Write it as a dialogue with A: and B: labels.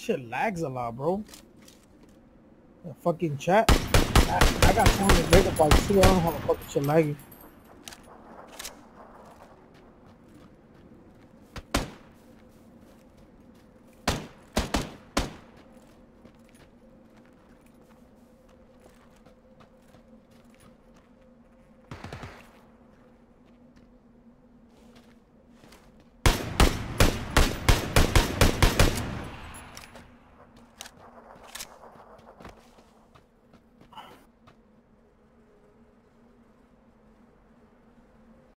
A: shit lags a lot, bro. The fucking chat. I got 200 megabytes too. I don't know how the fucking shit lagging.